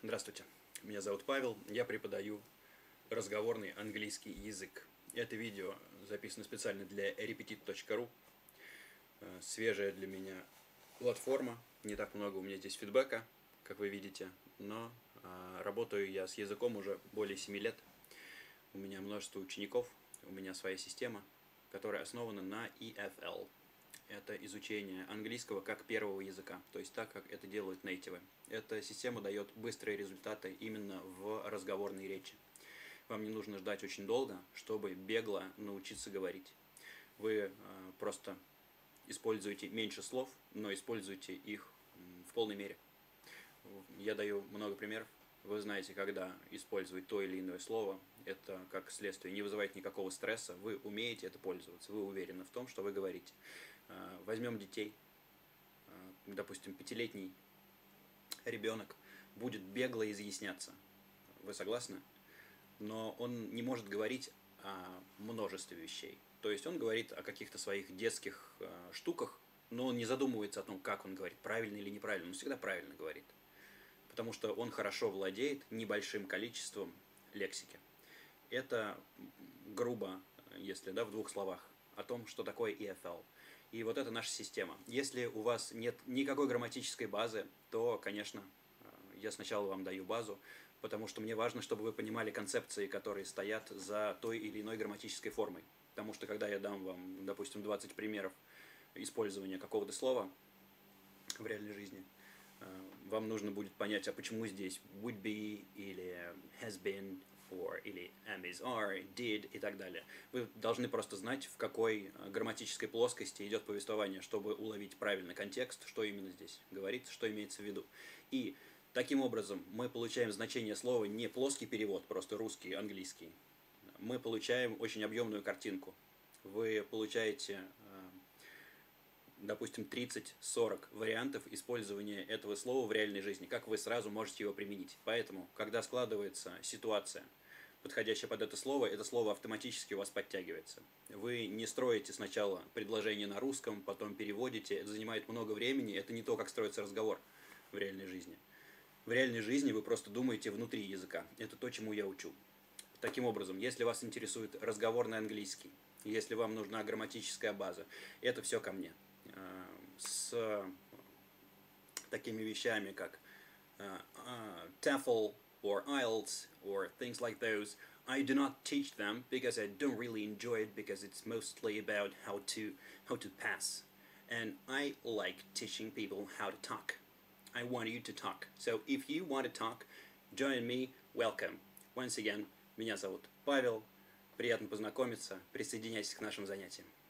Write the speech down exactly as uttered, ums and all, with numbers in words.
Здравствуйте, меня зовут Павел, я преподаю разговорный английский язык. Это видео записано специально для repetit точка ру, свежая для меня платформа, не так много у меня здесь фидбэка, как вы видите, но а, работаю я с языком уже более семи лет. У меня множество учеников, у меня своя система, которая основана на и эф эл. Это изучение английского как первого языка, то есть так, как это делают нейтивы. Эта система дает быстрые результаты именно в разговорной речи. Вам не нужно ждать очень долго, чтобы бегло научиться говорить. Вы э, просто используете меньше слов, но используете их в полной мере. Я даю много примеров. Вы знаете, когда использовать то или иное слово, это как следствие не вызывает никакого стресса, вы умеете это пользоваться, вы уверены в том, что вы говорите. Возьмем детей, допустим, пятилетний ребенок будет бегло изъясняться, вы согласны? Но он не может говорить о множестве вещей. То есть он говорит о каких-то своих детских штуках, но он не задумывается о том, как он говорит, правильно или неправильно, он всегда правильно говорит. Потому что он хорошо владеет небольшим количеством лексики. Это грубо, если да, в двух словах, о том, что такое и эф эл. И вот это наша система. Если у вас нет никакой грамматической базы, то, конечно, я сначала вам даю базу, потому что мне важно, чтобы вы понимали концепции, которые стоят за той или иной грамматической формой. Потому что когда я дам вам, допустим, двадцать примеров использования какого-то слова в реальной жизни, вам нужно будет понять, а почему здесь would be или has been, or, или am, is, are, did и так далее. Вы должны просто знать, в какой грамматической плоскости идет повествование, чтобы уловить правильный контекст, что именно здесь говорится, что имеется в виду. И таким образом мы получаем значение слова не плоский перевод, просто русский, английский. Мы получаем очень объемную картинку. Вы получаете, допустим, тридцать-сорок вариантов использования этого слова в реальной жизни, как вы сразу можете его применить. Поэтому, когда складывается ситуация, подходящая под это слово, это слово автоматически у вас подтягивается. Вы не строите сначала предложение на русском, потом переводите, это занимает много времени, это не то, как строится разговор в реальной жизни. В реальной жизни вы просто думаете внутри языка, это то, чему я учу. Таким образом, если вас интересует разговорный английский, если вам нужна грамматическая база, это все ко мне. С такими вещами, как uh, uh, TOEFL or I E L T S or things like those, I do not teach them because I don't really enjoy it, because it's mostly about how to how to pass, and I like teaching people how to talk. I want you to talk. So if you want to talk, join me. Welcome. Once again, меня зовут Павел. Приятно познакомиться. Присоединяйтесь к нашим занятиям.